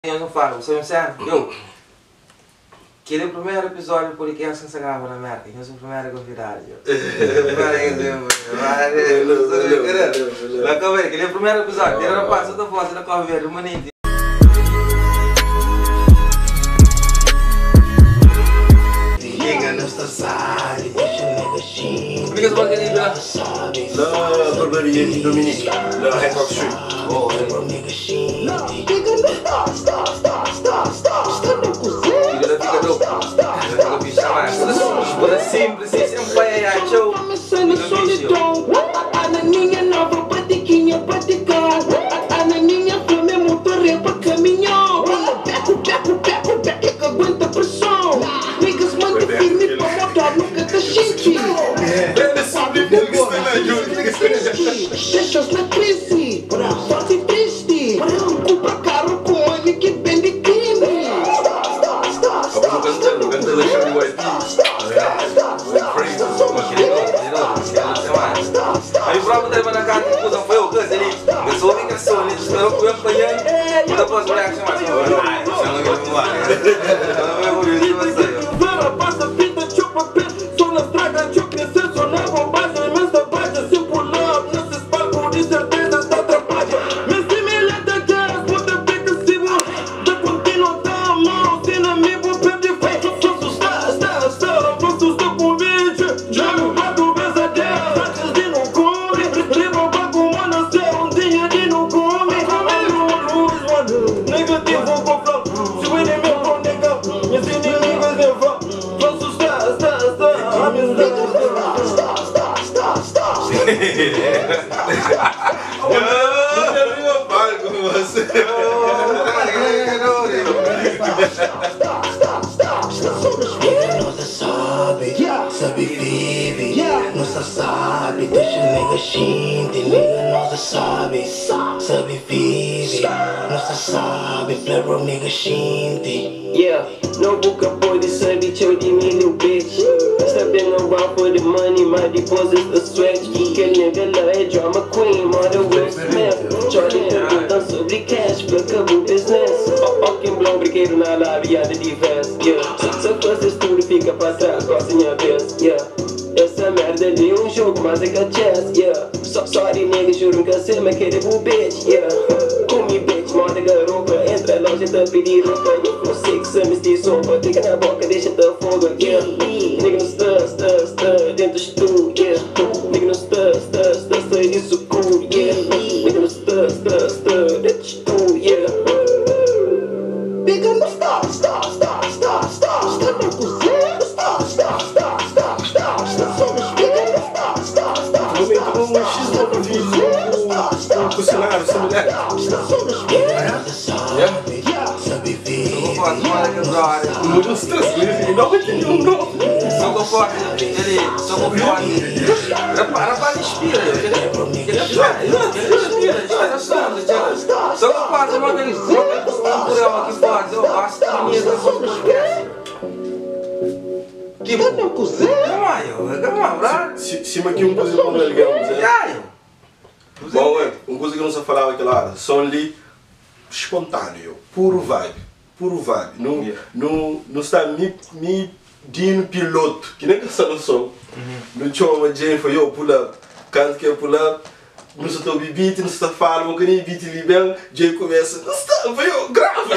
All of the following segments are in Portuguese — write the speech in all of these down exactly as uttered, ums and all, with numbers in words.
Eu não falo, você não sabe? Eu. Aquele é o primeiro episódio do podcast que se grava na América. Eu sou o primeiro convidado. Lá que aquele é o primeiro episódio. Ele não passa outra voz da cor verde, maninho. Por que você pode querer ir lá? Na barbearia de Dominique, na Hancock Street. Oh, Bola simples, e sempre vai a show. A naninha nova, pratiquinha, praticar. A naninha flame, motor é pra caminhão. Peco, peco, peco, peco, que aguenta pressão. Niggas manda firme pra motor, nunca tá chique. Deixa-os na crise, forte e triste. Compra carro com money que vende crime. Abang canta, canta da Shirley White. Aí o próprio tema na casa de fusão foi o caso ali. Eu sou o que sou, ele esperou que eu apanhei. E depois eu reaction mais. Ai, já não vou voar. Já não vou ouvir você. Passa fita, chupa pé. Só na estrada, chupa crescer. Só na bombagem, mas da baixa. Se pular, não se espalha. De certeza está trabalho. Mas se me leta gas, bota pica se vou. Da contínua da mão. Se não me vou perder feito. Só assustar, está, está. Não posso estar com vídeo. Já me bato pesadelo. Antes de não come. Riba bago, mano. Se um dia de não come. Negativo com flop. Se o inimigo for negar. Meus inimigos levam. Só assustar, está, está. Amizade. Eu já vi uma palha com você. Nossa sabe, sabe vive, nossa sabe, deixa nega xinte, nega nossa sabe, sabe vive, nossa sabe, flare nega xinte. Yeah, no book up for the sabi chodi me little bitch. Stepping around for the money, my deposit's the stretch. Que nigga lá é drama queen, mother Will Smith. Charlie perguntando sobre cash, acabou business. Fucking blow, brinquedo na lábia de defense. Yeah, só coisas tudo fica pra trás, gosta minha vez. Yeah, essa merda de um jogo, mas é que é chess. Yeah, so, sorry nigga, juro que você me quer bu bitch. Yeah, come bitch, moda garopa, entra loja tá pedir roupa. Não sei que você me diz sopa, fica na boca, deixa-te fogo. Yeah, nigga não está, está, está dentro do estúdio. Yeah, nigga não está, está, está, sai disso cool. Yeah, nigga não está, está, está dentro do estúdio. Yeah, nigga não está, está, está, está, está, está na cozinha. Está, está, está, está, está, está só nos nigga não está, está, está. No momento um X novo vídeo com o funcionário, essa mulher. Muito estressante, não entendi um novo. Só conforme ele, só conforme. Para para inspira, ele inspira, ele inspira, só conforme uma vez, só por eu aqui fora, eu gosto da minha podcast. Que não cozinha? Calma aí, calma, Cima aqui um coisa como ele ganha. Bom, uma coisa que não se falava aquela hora, som ali espontâneo, puro vibe, puro vibe. Não, yeah. não, não está me, me dando piloto, que nem que essa noção. Não tinha uma gente, foi eu pull up, canto que eu pull up, não se está beat, não se está falando, que nem beat ali bem, gente começa, não está, foi eu, grava.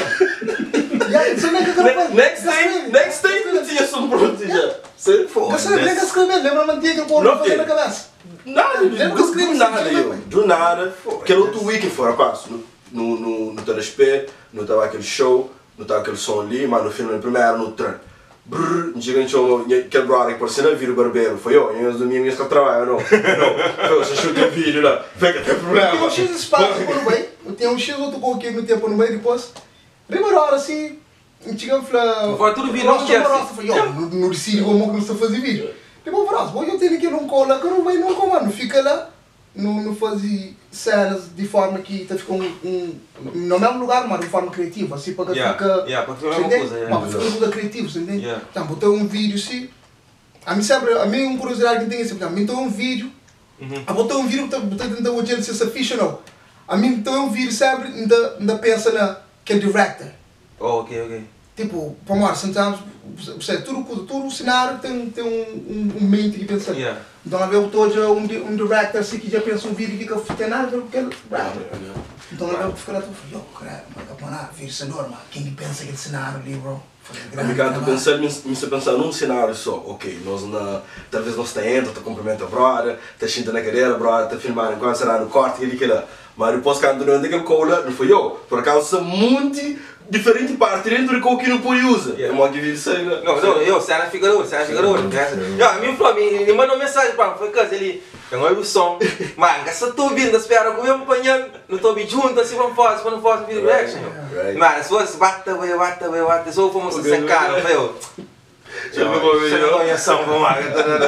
Next time, next time não tinha som pronto já. Você foi. Você lembra que escrever, lembra manter que eu vou fazer na cabeça? Nada, do nada eu, do nada, aquele outro weekend fora, passo, no, no, no telespecto, não estava aquele show, não estava aquele som ali, mas no filme primeiro no trem. Brrr, não chega aquele brother que por cima vira o barbeiro, foi eu, e os domingos que eu trabalho, não, não, foi você chuta o vídeo lá, foi que tem problema. Tem um X de espaço no meio, tem um X outro coloquei no tempo no meio, depois, primeira hora assim, chegamos lá, foi tudo vídeo, não tinha assim. No decidi como que não está a fazer vídeo. Depois, braço, eu tenho que não cola, que eu não vai não comando, fica lá, não, não fazer cenas de forma que tá ficando um, um, no mesmo lugar, mas de forma criativa, assim para que yeah, fica, yeah, para ficar uma coisa, yeah. Mas fica tudo criativo, você entende? Yeah. Então, botar um vídeo assim, a mim sempre, a mim uma curiosidade que tem assim, a mim tem um vídeo, uhum. a botar um vídeo, botar tentar o gente se ficha não, a mim tem um vídeo sempre, ainda, ainda pensa na aquele director. Oh, ok, ok. Tipo, para nós sentamos, você, tudo, tudo o cenário tem, tem um, um, um mente que pensa. Yeah. Então, a ver o todo um, um director assim que já pensa um vídeo que fica tem nada porque ele. Então, a ver fica lá, eu, cara, mas capaz, vídeo cenário, mas quem pensa aquele cenário ali, bro? Obrigado, pensar, me pensar num cenário só, ok, nós na, talvez nós está indo, está cumprimenta a brother, está sentindo na cadeira, brother, está filmando enquanto será no corte, aquele que lá, mas depois quando não tem cola, não foi eu, por acaso muito diferente parte dentro do que não pode usar, é uma que vive isso aí, não, não, eu, se ela fica hoje, se ela fica hoje, a mim falou, me mandou mensagem para mim, foi caso ele, eu não ouvi o som, mas se eu estou vindo, espera com o meu companheiro, não estou vindo junto, assim, vamos fazer, para não fazer vídeo reaction, mas se fosse, bate, bate, bate, bate, só fomos sem cara, eu, eu não conheço, vamos lá,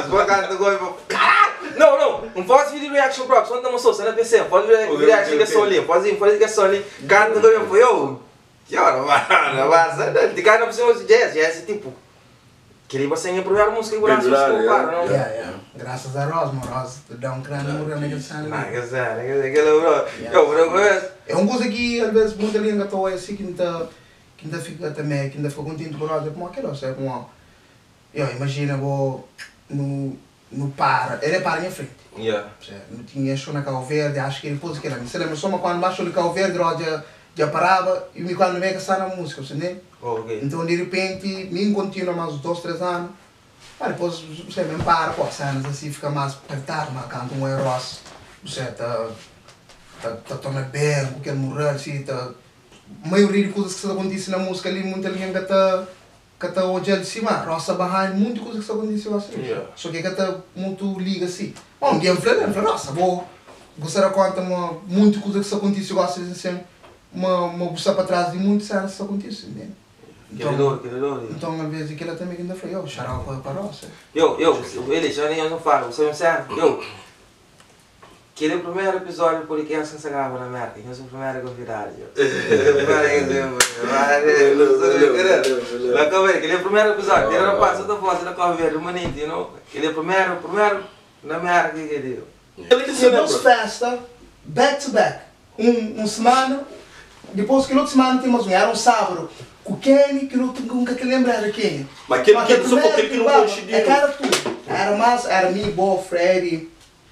não, não, não faz vídeo reaction próprio, só não estamos só, você não pensa, faz vídeo reaction ligação ali, faz ligação ali, canta, foi eu, que hora, mano, mas, de cara não precisa de jazz, jazz é tipo, queria você improvisar música e guardar música, não? Yeah, yeah. Graças a Ross, mano, Ross, dá um crânio no Rio Grande do Sul. Ah, que zero, aquele bro, eu, bro, é uma coisa que, às vezes, muita língua toa assim, que ainda, que ainda fica também, que ainda fica contente com o Ross, é como aquilo, é como, eu imagina, vou, no, no para, ele é para a minha frente. Yeah. Não tinha show na Cabo Verde, acho que ele pôs aquilo, você lembra só, mas quando baixou no Cabo Verde, Ross já, já parava, e me quando me caçar na música, você entende? Oh, okay. Então, de repente, me continua mais uns dois, três anos. Aí depois, você mesmo para, pô, cenas assim, fica mais apertado, mas canta um Eros, você tá, tá, tá torna bem, porque ele morreu, assim, tá... A maioria de coisas que se acontece na música ali, muita linha que tá, que tá olhando de cima, roça barra, muita coisa que se acontece assim. Yeah. Só que que tá muito liga assim. Bom, um dia eu falei, eu falei, nossa, vou, gostaria de contar uma, muita coisa que se acontece assim, uma, uma buça para trás de muitas cenas que se acontece, entende? Então, que dor, que dor. Então, às vezes, aquilo também ainda foi eu, xaral para para nós. Eu, eu, ele, já nem eu não falo, você não sabe, eu. Aquele primeiro episódio do podcast que você grava na América, que é o primeiro convidado. Aquele primeiro episódio, ele não passa da voz da Cabo Verde, manito, you know? Aquele primeiro, primeiro na América que ele deu. Ele tinha duas festas, back to back. Um, um semana, depois que outra semana tínhamos um, era um sábado. O Kenny, que não nunca que lembra era Kenny. Mas aquele que só foi aquele que não coincidiu. É cara tudo. Era mais, era mim, Bo, Freddy.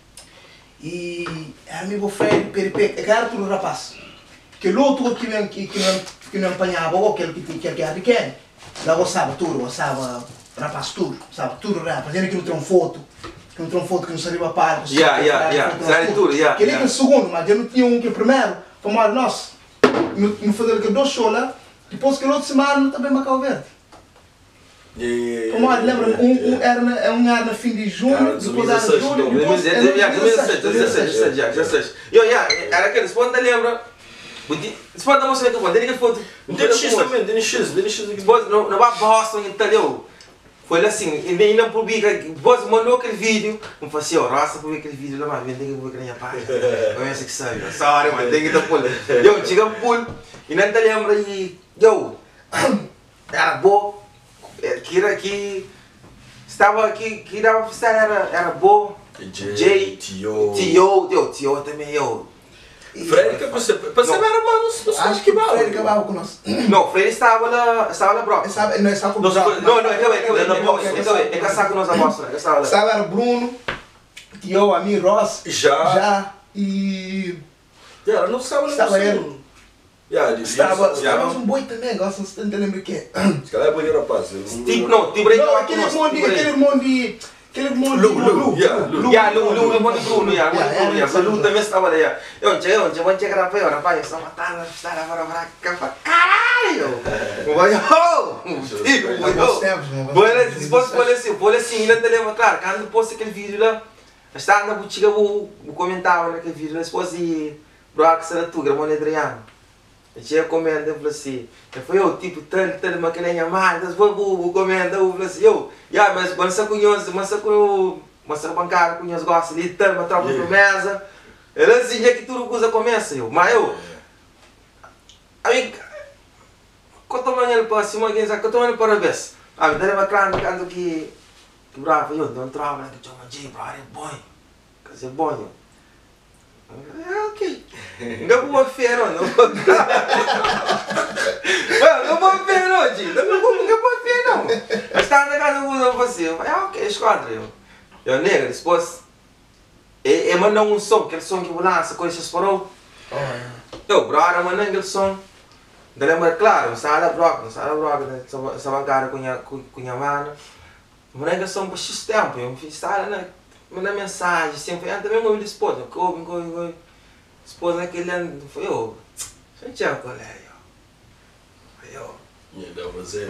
E era mim, Bo, Freddy, Peripe, é cara tudo rapaz. Que o outro que não, que, que não, que não apanhava, ou aquele que que era pequeno. Lá gostava tudo, gostava rapaz tudo, sabe? Tudo rapaz. Ele que não tem uma foto. Que não tem uma foto que não sabia para par. Yeah, yeah, yeah. Sabe tudo, yeah. Aquele que é o segundo, mas eu não tinha um que primeiro. Como nós, não fazer que dois shows lá. Depois que outra semana também me Cabo Verde. Como olha, lembra, um, um, era na, um era na fim de junho, depois era de julho, depois era dezessete, dezessete. Eu, era aquele, se pode lembra, se pode dar uma coisa que eu vou, tem que foto. Tem X também, tem X, tem X. Depois, não vai Boston, entendeu? Foi assim, ele não publica, depois mandou aquele vídeo, não falei assim, ó, nossa, publica aquele vídeo lá, mas tem que publicar na minha página. Eu penso que sabe, sorry, mas tem que dar pulo. Eu, chega pulo, e não te lembra, e, eu, era bom, que era que, estava aqui, que dava para estar, era, era bom, Jay, Tio, Tio, eu, Tio também, eu. Freddy, que você, você não era mano, acho que o Freddy acabava com nós. Não, Freddy estava lá, estava lá próprio. Não, estava com nós. Não, não, acabei, acabei, acabei, é casar com nós a mostra, estava lá. Estava era Bruno, Tio, a mim, Ross, já, já, e... Já, não estava Estava ele. Yeah, estava, estava um boi também, gosto de não lembro o que. Se calhar é boi rapaz. Tipo, não, tipo, não, aquele irmão de, aquele irmão de, aquele irmão de Lu, Lu, yeah, Lu, yeah, Lu, Lu, irmão de Bruno, yeah, irmão de Bruno, yeah, Lu também estava lá, yeah. Eu, eu, eu, eu vou chegar para eu, rapaz, eu estou matando, estou a para para caralho. Vai, oh, tipo, vai, olha, se fosse, olha assim, olha assim, ainda te lembra, claro, quando posto aquele vídeo lá, estava na botiga, eu comentava naquele vídeo, depois de, bro, que será tu, gravou no Adriano. Eu tinha comendo, eu falei assim, eu falei, eu, tipo, tanto, tanto, mas que nem a mãe, depois eu comendo, eu falei assim, eu, já, mas quando você conhece, mas você conhece, mas você bancário, conhece, gosta ali, tanto, mas troca por mesa, era assim, já que tudo coisa começa, eu, mas eu, aí, quanto amanhã ele passa, uma guinza, quanto amanhã ele para a vez, ah, me dava claro, quando que, que bravo, eu, não trava, né, que chama Jay, bro, é bom, que é bom, eu. É ok. Não vou feiro, não. Mano, não vou ver não, G. Não vou ver não. Eu estava na casa do você. Eu falei, ah, ok, esquadra. Eu, eu negro, depois. Ele mandou um som, aquele som que eu lança, coisa que parou. Eu, brother, mandou aquele som. Daí lembra, claro, não sabe da broca, não sabe da broca, essa bancada com a mano. Mandou aquele som por X tempo. Eu me fiz, sabe, né? Mandou mensagem, sempre. Ah, também morri de esposa. Eu, couve, couve, couve. Esposa naquele ano. Foi eu. Gente, é o colega. Eu. E deu você.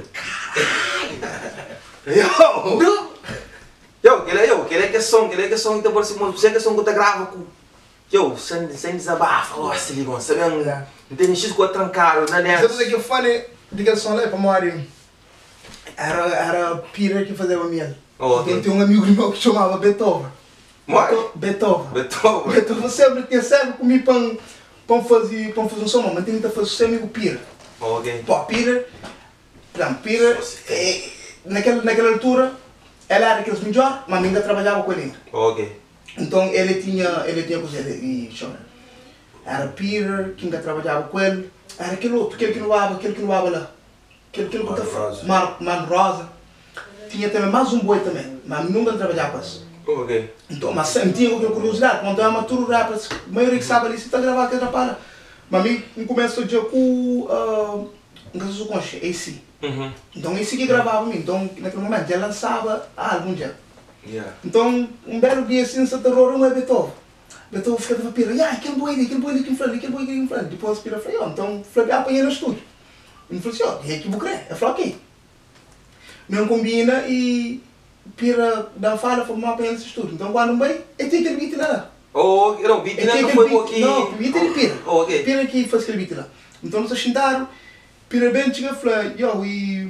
Eu! Eu, aquele é eu, aquele é que é som, aquele é que é som, então por cima, você que é som que eu gravo com. Eu, sem, sem desabafo, ó, se ligam, sabe? Não tem nem X que eu trancaram, não é? Sabe o que eu falei daquele som lá, para morrer? Era, era Peter que fazia a miel. Oh, okay. Tem um amigo meu que chamava Beethoven. Beethoven? Beethoven. Beethoven. Beethoven sempre tinha sempre comigo para para fazer, para fazer um som, mas tem que fazer o seu amigo Peter. Oh, ok. Pô, Peter, não, Peter, é, naquela, naquela altura, ele era daqueles melhores, mas ainda trabalhava com ele ainda. Oh, ok. Então ele tinha, ele tinha coisa e chama. Era Peter, que ainda trabalhava com ele, era aquele outro, aquele que não voava, aquele que não voava lá. Aquele que não Rosa. Mano Rosa. Tinha também mais um boi também, mas nunca trabalhava com isso. Oh, ok. Então, mas sempre tinha aquela curiosidade, quando eu amaturo rap, a maioria que sabe ali, se está a gravar aquela para. Mas a mim, começa o dia com uh, um caso do Conche, A C. Uhum. Então, A C que gravava a mim, então naquele momento já lançava álbum já. Yeah. Então, um belo dia assim, em Santa Aurora, um é Beethoven. Beethoven ficava a pira, ah, aquele boi ali, aquele boi ali que me falei, aquele boi ali que me falei. Depois pira, falei, ó, então, falei, ah, apanhei no estúdio. E me falei assim, ó, é que vou crer. Eu falei, ok. Não combina e pira da fala, foi uma apanhei nesse estúdio. Então, quando bem, eu tinha aquele beat lá. Oh, não, beat não foi um pouquinho. Não, beat ele pira. Oh, ok. Pira que faz aquele beat lá. Então, nós sentaram, pira bem, tinha falei, yo, e...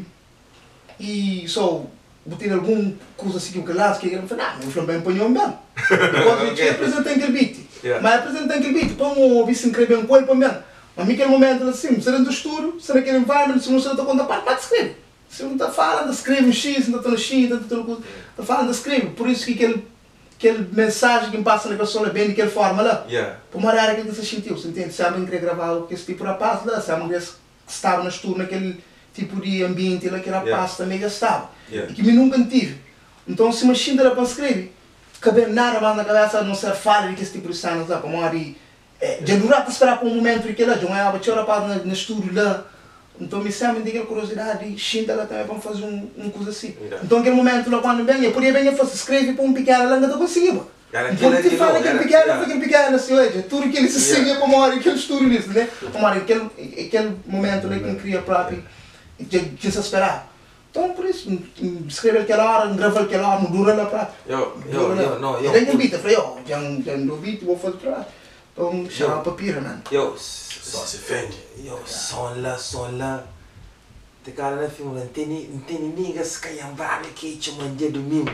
E só, botei alguma coisa assim que eu laço, que ele falou, não, eu falei, bem, apanhou mesmo. Depois eu tinha apresentado aquele beat. Yeah. Mas apresentando aquele beat, para um ouvir se inscrever um coelho para mim. Mas naquele momento, assim, será do estúdio, será naquele environment, se não está conta parte, parte escreve. Se não está falando, escreve um X, não está no X, não está no coisa. Está falando, escreve. Por isso que aquele, aquele mensagem que me passa na pessoa é bem daquela forma lá. Yeah. Para uma área que ele se sentiu, você entende? Se a mãe queria gravar esse tipo de rapaz lá, se a mãe estava no estúdio naquele tipo de ambiente lá que era Yeah. rapaz também já estava. Yeah. E que me nunca tive. Então se me xinda para escrever, cabelo nada mais na cabeça, não ser falha de que esse tipo de cenas lá, para uma área. Já durante esperar para um momento que lá, já não é a rapaz no estúdio lá. Então me sempre tem aquela curiosidade e xinda lá também para fazer um, um coisa assim. Yeah. Então aquele momento lá quando vem, eu podia bem fazer, escreve para um pequeno lá, não conseguia. Era Então aquilo, te fala aquilo, aquele era- pequeno, yeah. aquele pequeno assim, olha, tudo que ele se Yeah. seguia para uma hora, aquele estúdio nisso, né? Para uma hora, aquele, aquele momento lá que ele cria próprio, que se esperava. Então por isso, escreve aquela hora, grava aquela hora, não dura lá para. Eu, eu, eu, não, eu. Eu tenho beat, eu falei, ó, já já não ouvi, vou fazer para lá. Então chama papiro, mano. Eu, Só se fende. eu, som lá, som lá. Te cara na filme, não tem nem, não tem ninguém se caiam bravo que te mandei do mim.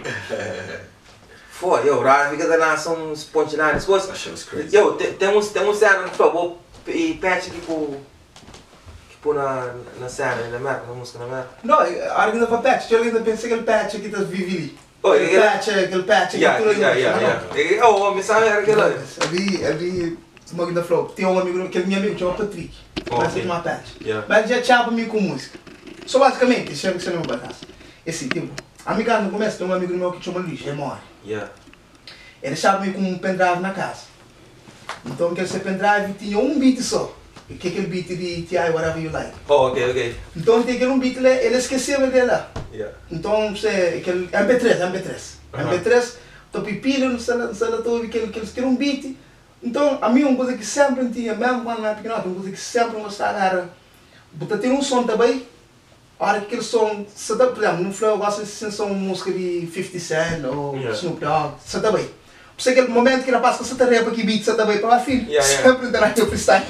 Foi, eu, raro, fica da nação uns pontilhares, coisas. Achamos crazy. Eu, te- temos, temos cena, por favor, e patch aqui pro. Que pôr na, na cena, na América, na música na América. Não, a hora que ainda patch, eu ainda pensei que aquele patch aqui está vive ali. Oh, Aquele aquele- patch, aquele patch, Yeah, aquele tudo yeah, ali. yeah, Mas não. yeah. Oh, a mensagem era aquela. Ali, ali, uma ainda falou, tem um amigo, aquele meu amigo chama Patrick, Oh, vai ok. ser uma patch. Yeah. Mas já tinha para mim com música. Só basicamente, isso é o que você não vai dar. Esse tipo, amiga no começo tem um amigo meu que chama Luís, ele mora. Yeah. Ele deixava-me com um pendrive na casa. Então aquele seu pendrive tinha um beat só. Que é aquele beat de T I Whatever You Like. Oh, ok, ok. Então tem aquele um beat lá, ele esqueceu dele lá. Yeah. Então você, aquele M P três, M P três. Aham. M P três, tô pipilha, não sei, não sei lá, tô aquele, aquele, aquele um beat. Então a mim uma coisa que sempre tinha, mesmo quando era pequeno, uma coisa que sempre gostava era, botar ter um som também. A hora que aquele som, se tá, por exemplo, no Flow eu gosto de ser uma música de fifty Cent ou Yeah. Snoop Dogg, se tá bem. Por aquele momento que era passa que você tá repa que beat, você tá bem para a filha, Yeah, yeah. sempre terá que eu freestyle.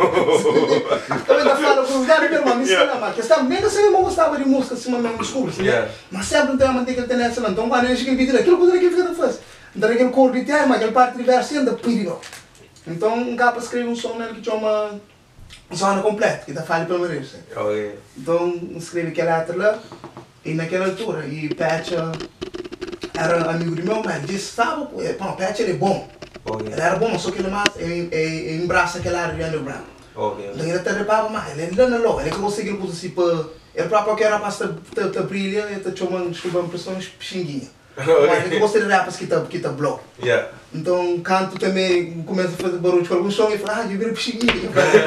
Também da fala com os caras, meu irmão, isso não é uma questão, nem que você não gostava de música, assim, mas não descobre, Yeah. mas sempre tem a manter aquele tendência lá, então quando ele chega em beat, aquilo coisa que fica da fase, então aquele cor de tema, aquele parte de verso ainda, pedido. Então um capa escreve um som nele que chama zona completa, que dá falha pelo menos. Ok. Então escrevi aquela letra lá, e naquela altura, e Patch era amigo do meu, mas disse, sabe, pô, Patch ele é bom. Ok. Ele era bom, só que ele mais, ele, ele, ele embraça aquela área de underground. Ok. Então ele até repara mais, ele não é logo, ele consegue coisa assim para... Ele próprio que era para te brilha, ele te chama, desculpa a impressão, xinguinha. Mas ele gosta de rapas que está bloco. Yeah. Então, canto também, começa a fazer barulho com algum som e fala, ah, eu viro pixinguinha.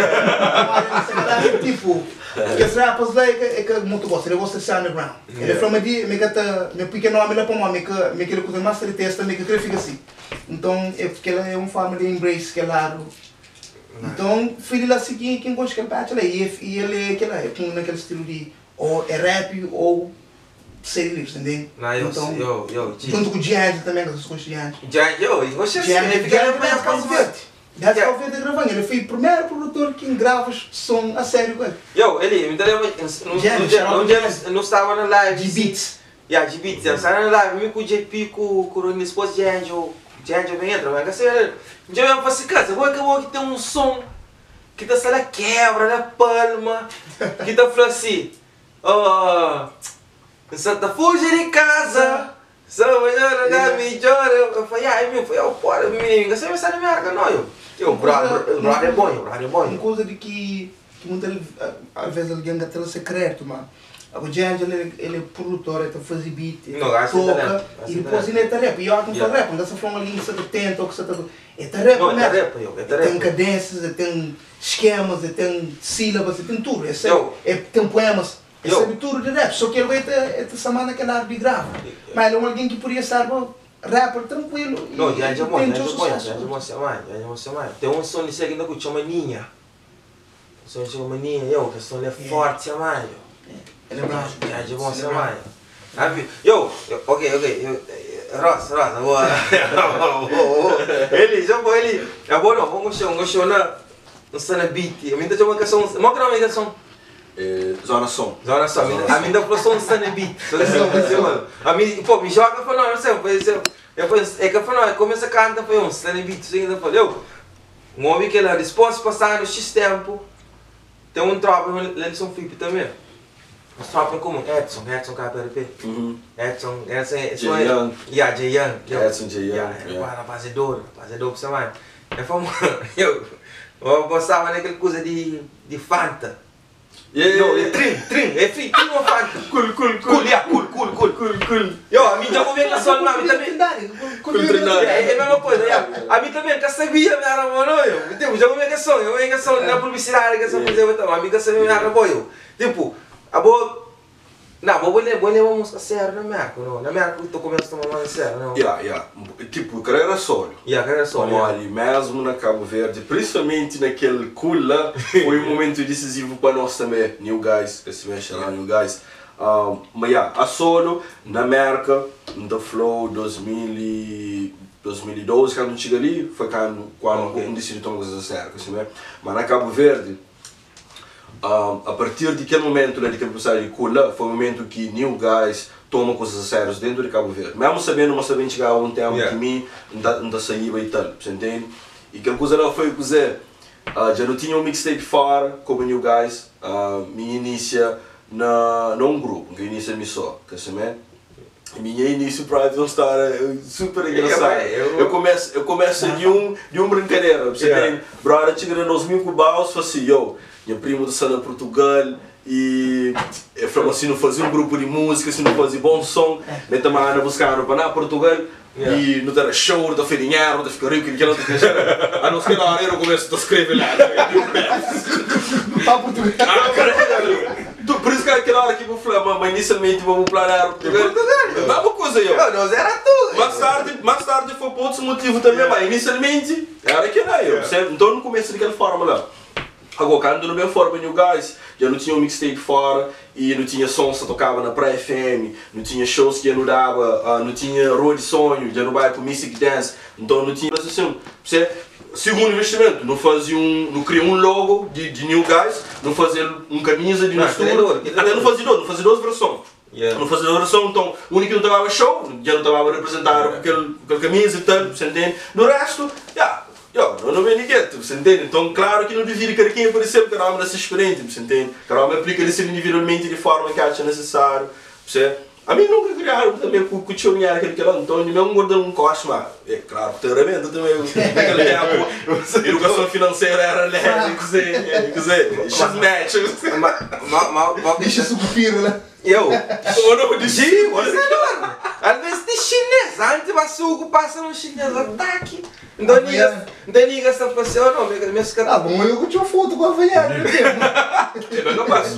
Tipo, que esse rapas lá é que muito gosta, ele gosta de ser underground. Ele é from a dia, me cata, me pica nome lá para mim, me que me que ele coisa mais de testa, me que ele fica assim. Então, é porque ele é uma forma de embrace que é lado. Então, filho lá seguir quem gosta que ele bate lá e ele é aquela, é com naquele estilo de ou é rap ou ser livre, entendeu? Então, eu, eu, junto com o Giant também, que eu gosto de Giant. Giant, eu, eu gosto de Giant, ele fica mais calvete. Giant calvete gravando, ele foi o primeiro produtor que grava som a sério com ele. Eu, ele, me lembra, não estava na live. De beats. Yeah, de beats, eu estava na live, me com o J P, com o esposo de Angel, de Angel vem entra, mas assim, um dia eu falei assim, cara, vou acabar que tem um som que tá saindo quebra, na palma, que tá falando assim, oh, Santa fuge de casa, só melhor da melhor. Eu falei, ah, meu, foi ao fora, menino, você vai sair da minha arca, não, eu. Eu, o brother é bom, o brother é bom. Uma coisa de que, que muitas vezes alguém gasta o secreto, mano. O Giant, ele, ele é produtor, ele faz beat, ele toca, e depois ele é rap. E eu não sou rap, não se forma ali em setenta ou setenta. É rap, não, é rap, eu, é rap. Tem cadências, tem esquemas, tem sílabas, tem tudo. É, tem poemas. Ele sabe tudo de rap, só que ele vai te chamar naquela arte de grava. Mas ele é alguém que podia estar rapper tranquilo. Não, já é bom, já é bom, já é bom, já é bom. Tem um som de seguida que chama Ninha. O som chama Ninha, eu, que o som é forte, chama. Ele é bravo. Já é bom, chama. Eu, ok, ok, Ross, Ross, agora. Ele, já foi ele. Agora não, vamos show, vamos show na na beat. Eu me dá uma canção, mostra uma canção. Zona som. Zona som. A mim dá para som de beat. A mim, pô, me joga para nós, não sei, eu é que foi nós, começa a cantar foi um stand beat, ainda falei, eu, um homem que ela disposto a passar no X tempo, tem um tropa lá de São Filipe também. Os tropas como Edson, Edson K P R P. Edson, Edson, J Young. Yeah, J Young. Edson J Young. Yeah, rapazedor, rapazedor para semana. É famoso. Eu, eu gostava daquela coisa de de Fanta. Yeah. Não, é trim, trim, é free, trim ou Fanta? Cool, cool, cool, yeah, cool, cool, cool, cool, cool. Eu, a mim já comi a só mas também. É a mesma coisa, a mim também que sabia me era bom, eu. Tipo, já comi a som, eu comi a som na publicidade que essa fazer então, a mim que sabia me era bom, eu. Tipo, a boa não, vou levar, vou levar uma música séria na Merco, não. Na Merco eu tô começando a tomar uma séria, não. Yeah, yeah. Tipo, carreira solo. Yeah, carreira solo. Como ali mesmo na Cabo Verde, principalmente naquele cool lá, foi um momento decisivo para nós também, New Guys, que se mexe lá, New Guys. Um, mas yeah, a solo, na Merca, no Flow dois mil e doze, quando chega ali, foi quando, quando okay. eu decidi tomar coisas sérias, assim, mas na Cabo Verde, Um, a partir daquele momento, né, de que começaram a colar, foi o momento que New Guys toma coisas sérias dentro de Cabo Verde. Mesmo sabendo, mas sabendo chegar a um tempo yeah. que mim não saía e tal, você entende? E aquela coisa lá foi dizer, uh, já não tinha um mixtape fora como New Guys, uh, me inicia na, num grupo, que inicia me só, que se me minha início para não estar super engraçado. Eu, eu começo, eu começo de um de uma brincadeira, você yeah. entende? Brother, chega nos mil cubaus, fala assim, yo, minha prima do Sana Portugal e eu falei assim, não fazia um grupo de música, se não fazia bom som, nem também anda buscando para na Portugal yeah. e não ter show, não ter dinheiro, não ficar rico, que não tem dinheiro. A não ser na eu começo a escrever lá, para Portugal. Por isso que aquela hora que eu falei, mas inicialmente vamos planear Portugal. Mesma coisa eu. Não, era tudo. Mais tarde, mais tarde foi por outros motivos também, mas inicialmente era que era eu. Então não comecei daquela forma lá. Agora, quando não bem forma New Guys, já não tinha um mixtape fora e não tinha sons que tocava na pré-F M, não tinha shows que já não dava, não tinha rua de sonho, já não vai para Music Dance, então não tinha assim, você, segundo investimento, não fazia um, não cria um logo de, de New Guys, não fazia um camisa de mistura, até não fazia dois, não fazia duas versões. Yeah. Não fazia duas versões, então o único que não estava show, já não estava a representar yeah. aquele, aquele camisa e tal, você entende? No resto, yeah. Eu não me ninguém, você entende? Então, claro que não devia querer quem apareceu, porque não é experiente, você entende? Claro, me aplica isso individualmente de forma que acha necessário, você? A mim nunca criaram também com o tchonhar aquele que lá, então ele mesmo guardou um coche, mas é claro, teramente também, naquele tempo, educação financeira era leve, quer dizer, quer dizer, x-match. Deixa subir, né? Eu, ou não, de Sim, você não. Às vezes tem chinês, antes vai suco, passa no chinês, ataque. Então liga, então liga essa pessoa, não, minha minha Ah, bom, eu tinha foto com a Havaiana, Eu não passo.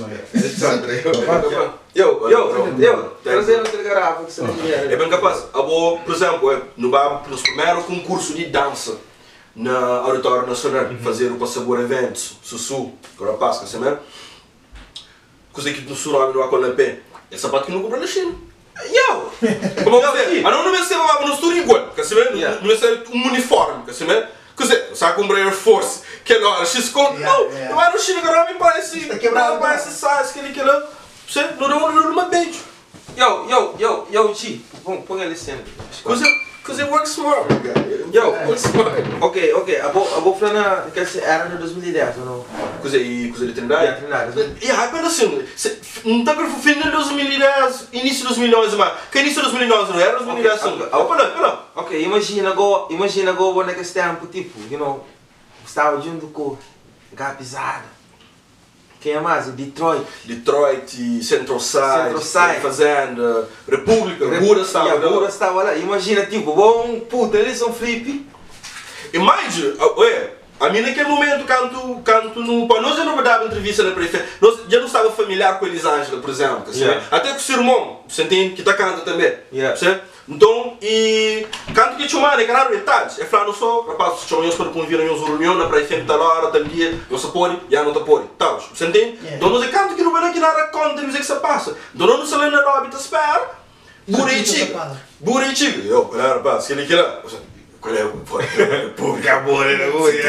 Eu, eu, eu, trazendo aquele garrafa que você não É bem capaz. Abo, por exemplo, no bar, no primeiro concurso de dança na Auditório Nacional, fazer o Passabor Eventos, Sussu, agora Páscoa, assim mesmo. Coisa que no Surami não há com a pé. É sapato que não compra na China. Eu! Como você? Ah, não, não me sei lá no estúdio igual, quer saber? Não me sei um uniforme, quer saber? Quer dizer, sabe comprar Air Force, que é hora, X-Conto, não, não é no China, agora me parece, não parece size, aquele que não, você não não não não beijo. Yo, yo, yo, yo, G, põe põe ele sendo. Coisa, coisa work smart, Yo, work smart. ok, ok, a bo a bo falando que essa era no dois mil e dez ou não? Coisa e coisa de Trindade. Trindade. E aí, mas assim, não está para o fim de dois mil e dez, início de dois mil e onze, mas que início de dois mil e onze não era dois mil e dez, assim. Ah, pera, pera. Ok, imagina agora, imagina agora naquele tempo, tipo, you know, estava junto com Gabizada. Quem é mais? Detroit. Detroit, Central Side, Central Side. Fazenda, República, Gura estava lá. Gura estava lá. Imagina, tipo, bom, puta, eles são flip. E mais, ué, a mim naquele momento, canto, canto no... Pá, nós já não dava entrevista na periferia, nós já não estava familiar com a Elisângela, por exemplo, yeah. Até com o seu irmão, você entende, que está cantando também, yeah. Então, e canto que tinha uma, né, claro, detalhes, é falar, não sou, rapaz, tinha uns para conviver em uns reuniões, na periferia, tal hora, tal dia, não se pode, já não está pode, tal, você entende? Yeah. Então, nós é canto que não vai aqui nada conta, não sei o que se passa, então não se lembra na lobby, está espera, burichiga, burichiga, eu, claro, rapaz, que ele quer, qual é o público amor, né?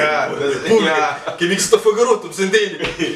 Que nem que está foi garoto, você entende?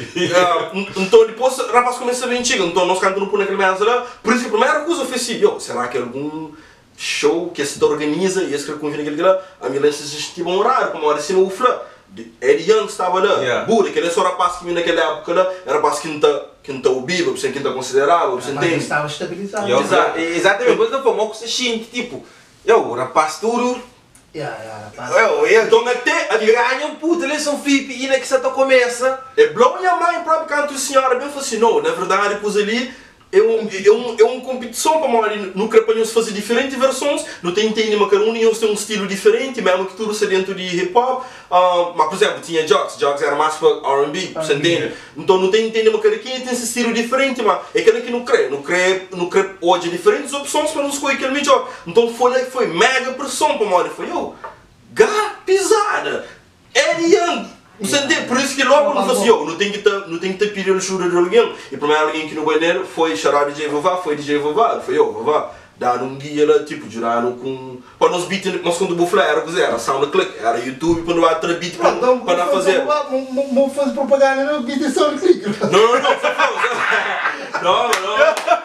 Então depois o rapaz começa a vir chega, então nós cantamos por naquele mês lá, por isso que a primeira coisa eu fiz assim, será que algum show que se organiza e esse que convida aquele lá, a minha lista estive um horário, como era assim o Flá, Eddie Young estava lá, Buda, aquele só rapaz que vinha naquela época lá, era rapaz que não está que não está o Bíblia, você não considerável, você entende? Mas estava estabilizado. Exatamente, depois não foi mal que você xingue, tipo, eu, o rapaz tudo. Yeah, yeah, rapaz. Eu, eu, então até ganham puta, eles são flip e na que você começa. É blow minha mãe próprio canto o senhora bem fascinou, na verdade depois ali é um é um é uma competição para nós no crepanhos fazer diferentes versões, não tem entende mas cada um deles tem um estilo diferente, mesmo que tudo seja dentro de hip hop, uh, mas por exemplo tinha Jogs, Jogs era mais para R and B, você entende? Então não tem entende mas cada quem tem esse estilo diferente, mas é aquele que não crê, não crê, não crê hoje diferentes opções para não escolher aquele melhor. Então foi foi mega pressão para nós, foi eu, gá pisada, Eddie Young. Você entende? Por isso que logo não fosse eu, não tem que ter, não tem que ter pedido ajuda de alguém. E primeiro alguém que no banheiro foi charar D J Vová, foi D J Vová, foi eu, Vová. Dar um guia lá, tipo, juraram com... Para nós beat, nós quando o bufla era coisa, era SoundClick, era YouTube, para não ter beat para não fazer. Não fazer propaganda, não, beat é SoundClick. Não, não, não, só falou. Não, não.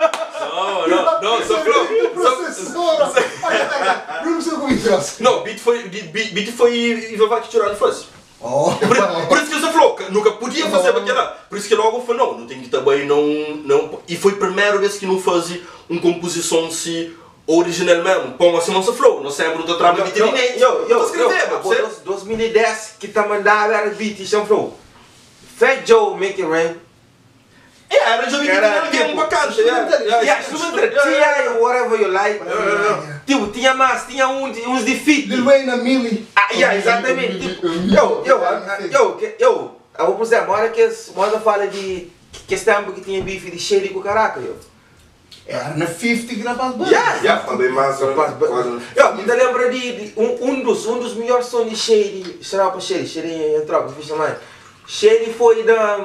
Não, não, não, só falou. Professora! Não sei como isso. Não, beat foi, beat foi e Vová que tiraram fosse. Oh. Por, por isso que você falou, nunca podia fazer oh. Aquela. Por isso que logo foi não, não tem que também não, não. E foi a primeira vez que não fazia uma composição se original mesmo. Como assim não se falou, não sempre não trabalho de internet. Eu, eu, eu, dois mil e dez que tá mandando era beat e já falou. Fat Joe Make It Rain. É, era Joe Make It Rain, que é um bacana. Yeah, instrumental, T I, whatever you like. Tipo, tinha mais, tinha uns de fit. Lil Wayne, Millie. Ah, yeah, exatamente. Tipo, eu, eu, eu, eu, eu vou dizer, uma hora que uma hora fala de que esse tempo que tinha bife de Shady com caraca, eu. Era na cinquenta que rapaz bom. Yeah, yeah, falei mais. Eu ainda lembro de um dos um dos melhores sons de Shady, será para Shady, Shady em troca, fiz também. Shady foi da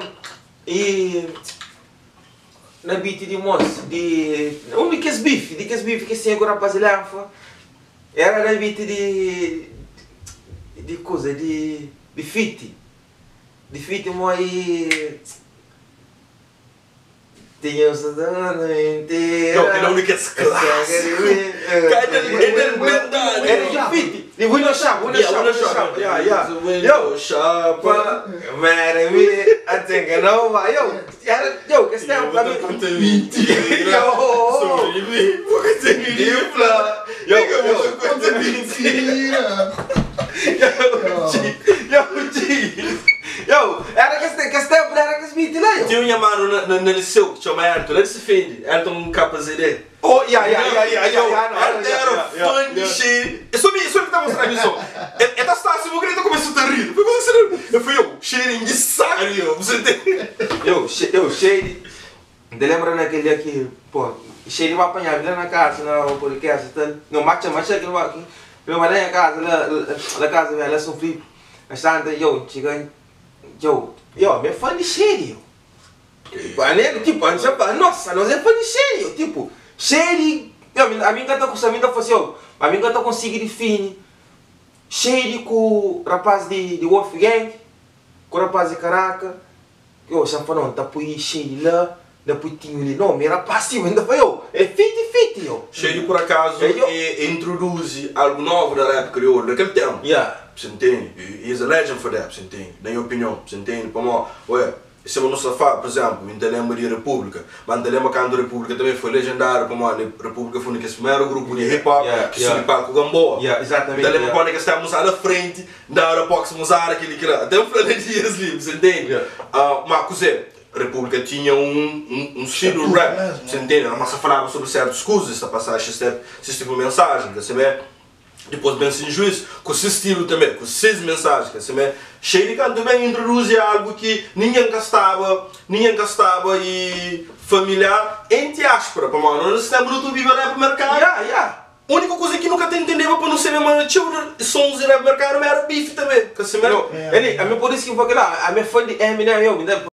e na beat de moço, de um de que esse bife, de que esse bife que se agora para levar. Era na beat de de coisa de de fit. De fit moi tinha o sedano inteiro. Não, que não é que é classe. Era de fit. E window shop, window Yeah, shop, window window shop. shop. Yeah, yeah. Yo, Window shop. man, me, I think I know why. Yo, yeah, yo, que está pra mim. Yo, Sobrevivi, porque tem difla. Yo, yo, Conta mentira! yo, G, yo, G. Yo, era que este, que este, era que smith lá, yo. Tinha um mano na, na, na liceu que chama Ayrton, ele se defende. Ayrton capa Z D. Oh, yeah, yeah, yeah, yeah, Yo, yeah, yeah, Ayrton era fã de shade. Eu soube, eu soube que tá mostrando isso. É da situação, eu queria começar a rir. Foi como eu falei, eu, cheirinho de saco, você tem. Yo, yo, Shady. Te lembra naquele dia que, pô, Shady vai apanhar lá na casa, no podcast, não marcha, marcha que não vai. Eu vou lá na casa, lá na casa, ela sofri. Bastante, yo, chica, yo, yo, meu fã de Shady, yo. A nego, tipo, a gente fala, nossa, nós é fã de Shady, yo, tipo, Shady, yo, a mim canta com o Saminda fosse, yo, a mim canta com o Sigrid Fini, Shady com o rapaz de, de Wolfgang, com o rapaz de Caraca, yo, já falou, tá por aí Shady lá, depois tinha ele, não, meu rapaz, sim, ainda foi, yo, é fit, fit, yo. Shady, por acaso, É, yo. é, introduz algo novo da rap crioulo, daquele tempo. Yeah. Você entende? He's a legend for that, você entende? Na minha opinião, você entende? Como, ué, se eu não safar, por exemplo, eu lembro de República, mas eu lembro quando a República também foi legendário, como a República foi o primeiro grupo de hip hop Yeah, que yeah. subiu para o Gamboa. Yeah, exatamente. Eu lembro Yeah. quando que estávamos à frente da hora para que usar aquele que lá. Até um plano de dias livres, você entende? Yeah. Uh, mas, Cusé, a República tinha um, um, um estilo Tudo rap, mesmo. você entende? Mas falava sobre certas coisas, essa passagem, esse, esse tipo de mensagem, você vê? Depois bem sem juízo, com esse estilo também, com essas mensagens, que assim, Shady também introduz algo que ninguém gastava, ninguém gastava e familiar, entre aspas, para mano, não se lembra do viver rap mercado. Yeah, yeah. A única coisa que nunca te entendeva para não ser mesmo children, sons de rap mercado, era bife também, que assim, No, ele, a minha por isso que eu vou lá, a minha fã de Eminem, eu, me dá